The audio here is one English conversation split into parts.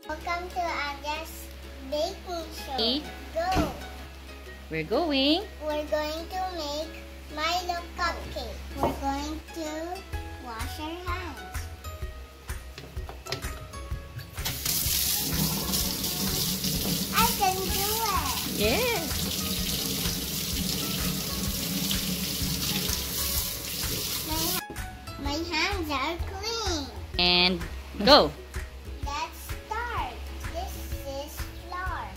Welcome to Anja's baking show. Go! We're going to make Milo Cupcake. We're going to wash our hands. I can do it! Yes! My hands are clean. And go! Let's start. This is flour.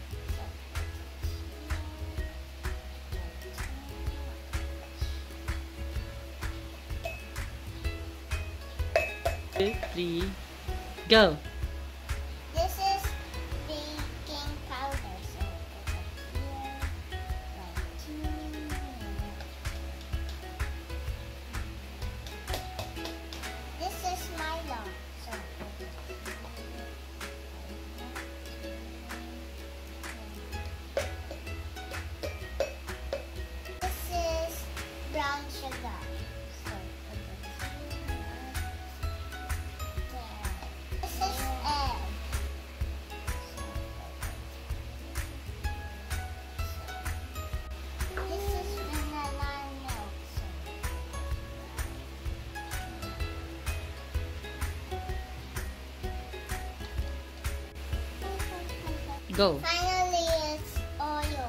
2, 3, go! This is baking powder. So put it here, like here. This is Milo. So put it here. This is brown sugar. So put it here. This is egg. This is vanilla milk. Go! Finally, it's oil.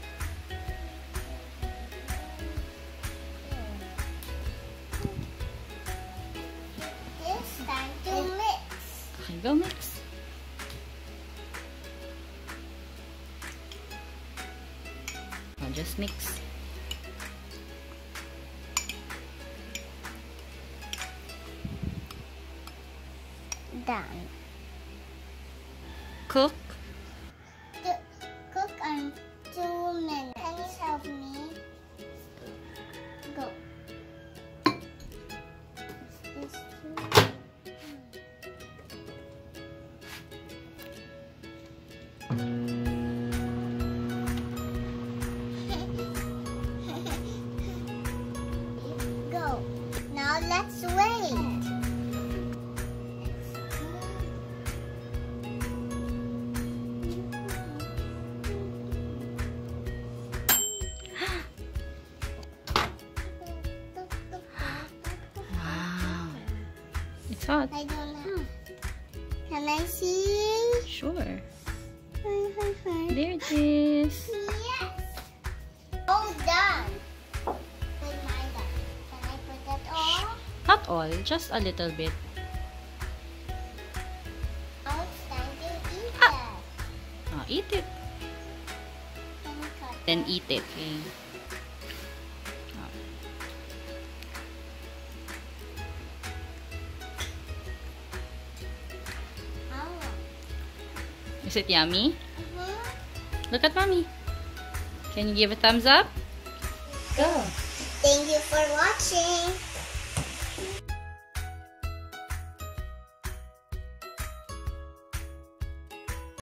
It's time to mix. Okay, go mix. I'll just mix. Done. Cook. Cook on 2 minutes. Can you help me? Go. Is this too? Go. Now let's wait. Wow! It's hot. I don't know. Can I see? Sure. There. There it is. Yes. All done. With my done. Can I put that all? Not all, just a little bit. Now it's time to eat Ah. that. Eat it. Can you cut Then that? eat it. Okay. Oh. Is it yummy? Mhm. Look at mommy. Can you give a thumbs up? Go. Thank you for watching.